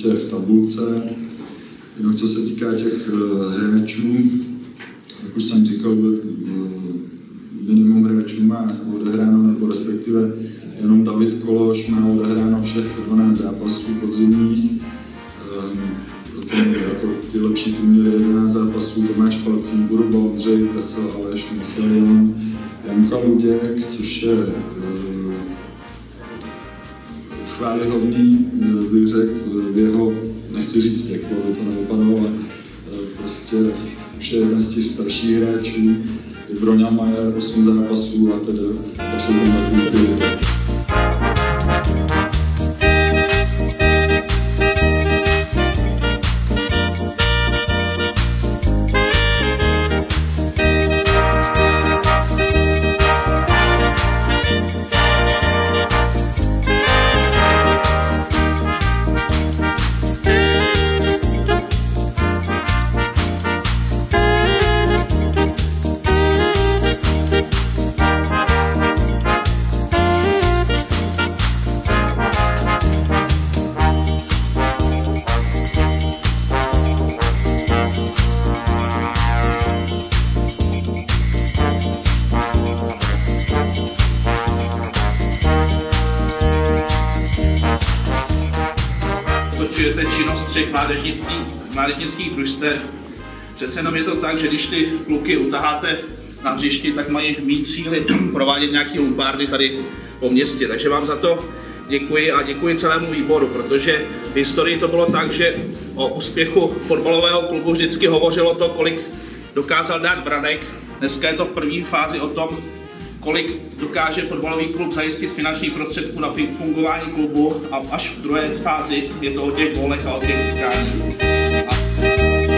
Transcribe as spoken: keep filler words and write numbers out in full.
prostě v tabulce. Jinak co se týká těch hráčů, jak už jsem říkal, minimum hráčů má odehráno, nebo respektive jenom David Kološ má odehráno všech dvanáct zápasů podzimních. Potom jako ty lepší týmy jedenáct zápasů, Tomáš Faltýn, Burba, Ondřej Presel, Aleš, Michal Jan, Janka Luděk, což je chvályhodný, bych řekl, v jeho, nechci říct věku, aby to nevypadalo, ale prostě už je jeden z těch starších hráčů, Broňa Majer, osm zápasů a tedy to jsou tam takový ty. Točujete činnost třech mládežnických, mládežnických družstev. Přece jenom je to tak, že když ty kluky utaháte na hřišti, tak mají mít síly provádět nějaké lumpárny tady po městě. Takže vám za to děkuji a děkuji celému výboru, protože v historii to bylo tak, že o úspěchu fotbalového klubu vždycky hovořilo to, kolik dokázal dát branek. Dneska je to v první fázi o tom, kolik dokáže fotbalový klub zajistit finanční prostředků na fungování klubu, a až v druhé fázi je to o těch gólech a o těch utkání.